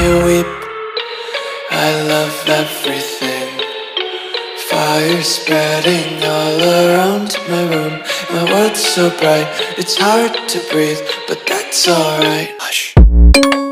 you weep. I love everything. Fire spreading all around my room. My world's so bright, it's hard to breathe, but that's alright. Hush.